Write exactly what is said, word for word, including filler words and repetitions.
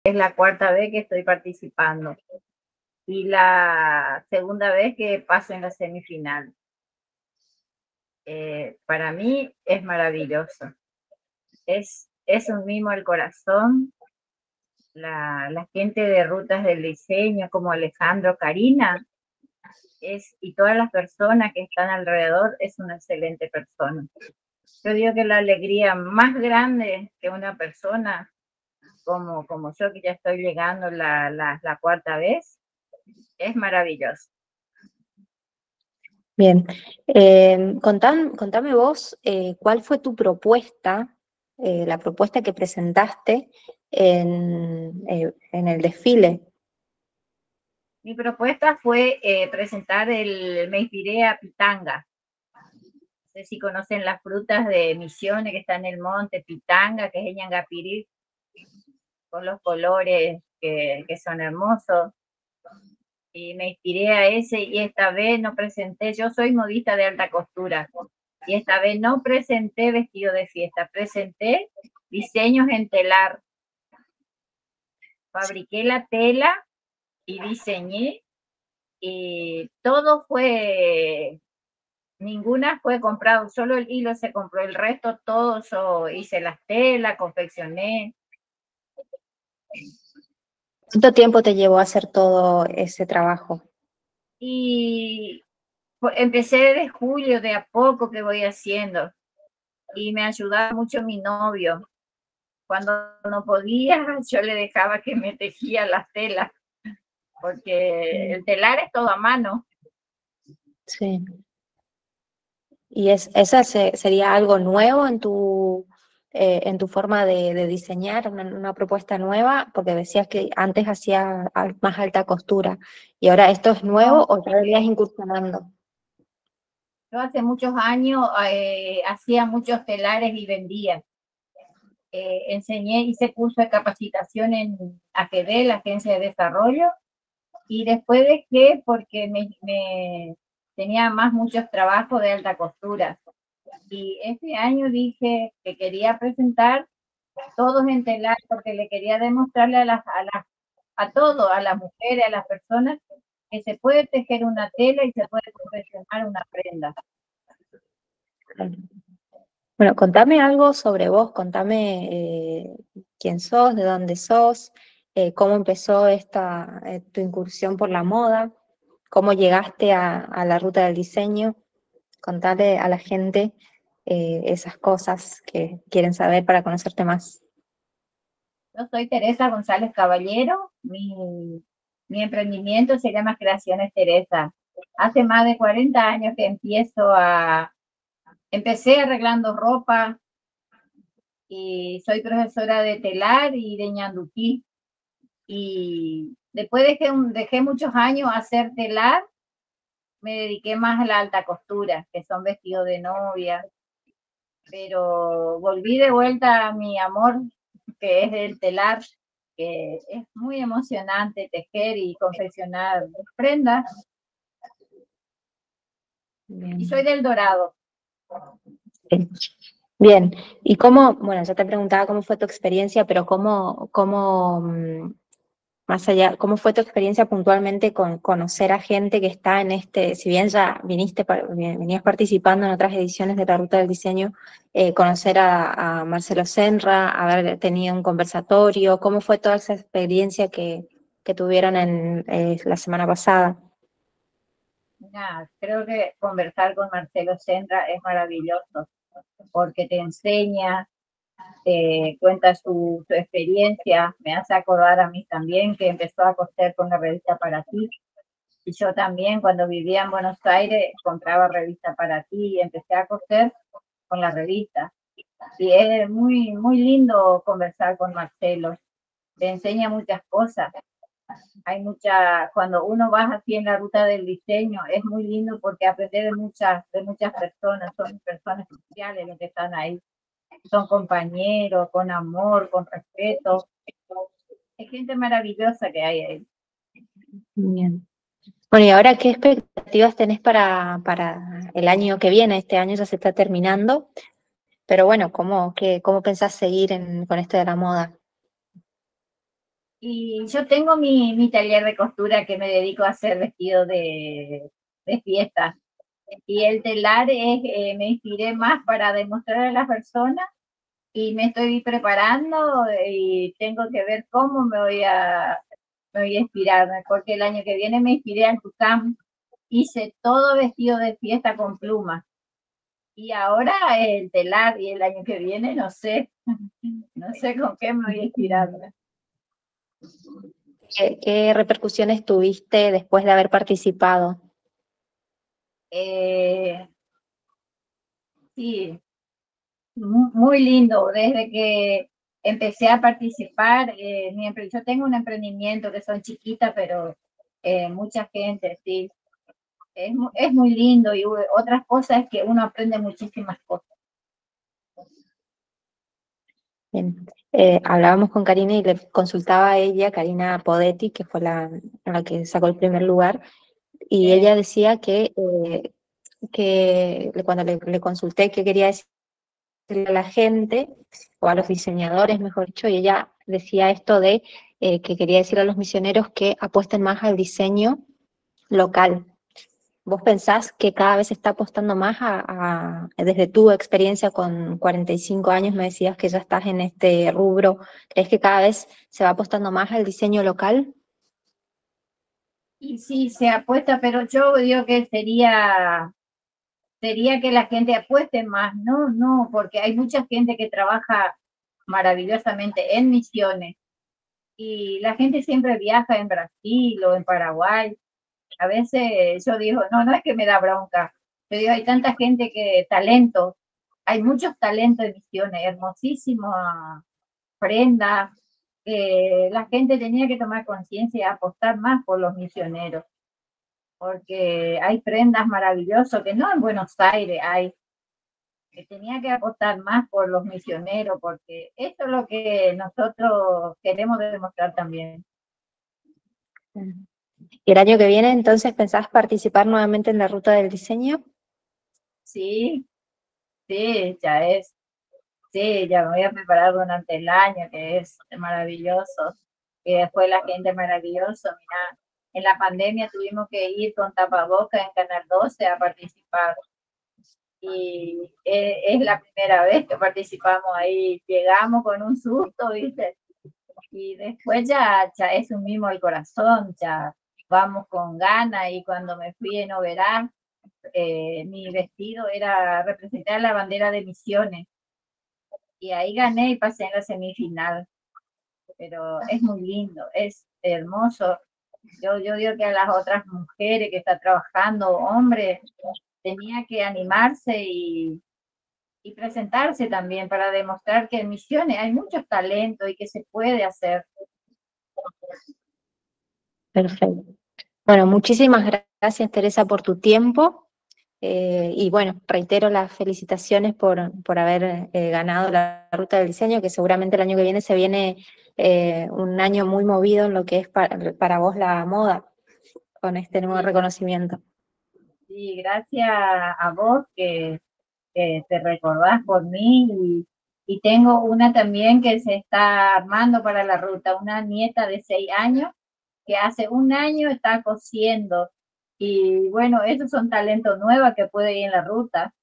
Es la cuarta vez que estoy participando y la segunda vez que paso en la semifinal. Eh, para mí es maravilloso. Es, es un mimo al corazón. La, la gente de Rutas del Diseño como Alejandro, Karina, es, y todas las personas que están alrededor, es una excelente persona. Yo digo que la alegría más grande que una persona como, como yo, que ya estoy llegando la, la, la cuarta vez, es maravilloso. Bien, eh, contame, contame vos eh, cuál fue tu propuesta, eh, la propuesta que presentaste en, eh, en el desfile. Mi propuesta fue eh, presentar el Meipirea pitanga. No sé si conocen las frutas de Misiones que están en el monte, pitanga, que es ñangapirí, con los colores que, que son hermosos. Y me inspiré a ese y esta vez no presenté, yo soy modista de alta costura, y esta vez no presenté vestido de fiesta, presenté diseños en telar. Fabriqué la tela y diseñé, y todo fue, ninguna fue comprado, solo el hilo se compró, el resto todo yo hice las telas, confeccioné. ¿Cuánto tiempo te llevó a hacer todo ese trabajo? Y empecé de julio, de a poco que voy haciendo, y me ayudaba mucho mi novio. Cuando no podía, yo le dejaba que me tejía las telas, porque el telar es todo a mano. Sí. ¿Y es, esa se- sería algo nuevo en tu, eh, en tu forma de, de diseñar, una, una propuesta nueva? Porque decías que antes hacía al- más alta costura, ¿y ahora esto es nuevo No, o ya venías porque incursionando? yo hace muchos años eh, hacía muchos telares y vendía. Eh, enseñé, hice curso de capacitación en A G D, la Agencia de Desarrollo, y después dejé porque me, me tenía más muchos trabajos de alta costura. Y este año dije que quería presentar todos en telar porque le quería demostrarle a las, a las, a todo, a las mujeres, a las personas, que se puede tejer una tela y se puede confeccionar una prenda. Bueno, contame algo sobre vos, contame eh, quién sos, de dónde sos, eh, cómo empezó esta, eh, tu incursión por la moda, cómo llegaste a, a la ruta del diseño. Contale a la gente eh, esas cosas que quieren saber para conocerte más. Yo soy Teresa González Caballero, mi, mi emprendimiento se llama Creaciones Teresa. Hace más de cuarenta años que empiezo a, empecé arreglando ropa, y soy profesora de telar y de ñandutí. Y después dejé, un, dejé muchos años hacer telar, me dediqué más a la alta costura, que son vestidos de novia, pero volví de vuelta a mi amor, que es el telar, que es muy emocionante tejer y confeccionar prendas, y soy Bien. del Dorado. Bien. Bien. Y cómo, bueno, ya te preguntaba cómo fue tu experiencia, pero cómo, cómo, mm, más allá, ¿cómo fue tu experiencia puntualmente con conocer a gente que está en este, si bien ya viniste, pa- venías participando en otras ediciones de la Ruta del Diseño, eh, conocer a, a Marcelo Senra, haber tenido un conversatorio, ¿cómo fue toda esa experiencia que, que tuvieron en eh, la semana pasada? Mira, creo que conversar con Marcelo Senra es maravilloso, porque te enseña, te cuenta su, su experiencia, me hace acordar a mí también que empezó a coser con la revista Para Ti, y yo también cuando vivía en Buenos Aires compraba revista Para Ti y empecé a coser con la revista. Y es muy, muy lindo conversar con Marcelo, te enseña muchas cosas. Hay mucha, cuando uno va así en la ruta del diseño, es muy lindo porque aprende de muchas, de muchas personas, son personas especiales los que están ahí, son compañeros, con amor, con respeto. Es gente maravillosa que hay ahí. Bien. Bueno, y ahora, ¿qué expectativas tenés para, para el año que viene? Este año ya se está terminando, pero bueno, ¿cómo, qué, cómo pensás seguir en- con esto de la moda? Y yo tengo mi, mi taller de costura que me dedico a hacer vestidos de, de fiesta. Y el telar es, eh, me inspiré más para demostrar a las personas y me estoy preparando y tengo que ver cómo me voy a, me voy a inspirarme, porque el año que viene me inspiré al Tucán, hice todo vestido de fiesta con plumas. Y ahora el telar y el año que viene no sé, no sé con qué me voy a inspirarme. ¿Qué, qué repercusiones tuviste después de haber participado? Eh, sí, muy lindo. Desde que empecé a participar, eh, mi yo tengo un emprendimiento que son chiquitas, pero eh, mucha gente, sí. Es, es muy lindo y otras cosas es que uno aprende muchísimas cosas. Bien. Eh, hablábamos con Karina y le consultaba a ella, Karina Podetti, que fue la, la que sacó el primer lugar, y Eh, ella decía que, eh, que cuando le, le consulté qué quería decirle a la gente, o a los diseñadores, mejor dicho, y ella decía esto de eh, que quería decir a los misioneros que apuesten más al diseño local. ¿Vos pensás que cada vez se está apostando más a, a- desde tu experiencia con cuarenta y cinco años, me decías que ya estás en este rubro, ¿crees que cada vez se va apostando más al diseño local? y sí, se apuesta, pero yo digo que sería, sería que la gente apueste más, no, no, porque hay mucha gente que trabaja maravillosamente en misiones y la gente siempre viaja en Brasil o en Paraguay. A veces yo digo, no, no es que me da bronca, yo digo, hay tanta gente que talento, hay muchos talentos de misiones, hermosísimas prendas, que la gente tenía que tomar conciencia y apostar más por los misioneros, porque hay prendas maravillosas que no en Buenos Aires hay, que tenía que apostar más por los misioneros, porque eso es lo que nosotros queremos demostrar también. ¿Y el año que viene entonces pensás participar nuevamente en la ruta del diseño? Sí, sí, ya es, sí, ya me voy a preparar durante el año, que es maravilloso. Y después la gente maravilloso, mira, en la pandemia tuvimos que ir con tapabocas en Canal doce a participar. Y es, es la primera vez que participamos ahí, llegamos con un susto, ¿viste? Y después ya, ya es un mimo el corazón, ya vamos con ganas y cuando me fui en Oberá, eh, mi vestido era representar la bandera de Misiones y ahí gané y pasé en la semifinal, pero es muy lindo, es hermoso. Yo, yo digo que a las otras mujeres que están trabajando, hombres, tenía que animarse y, y presentarse también para demostrar que en Misiones hay muchos talentos y que se puede hacer. Perfecto. Bueno, muchísimas gracias, Teresa, por tu tiempo. Eh, y bueno, reitero las felicitaciones por, por haber eh, ganado la ruta del diseño, que seguramente el año que viene se viene eh, un año muy movido en lo que es para, para vos la moda, con este nuevo Sí, reconocimiento. sí, gracias a vos que, que te recordás por mí y, y tengo una también que se está armando para la ruta, una nieta de seis años que hace un año está cosiendo y bueno, esos son talentos nuevos que puede ir en la ruta.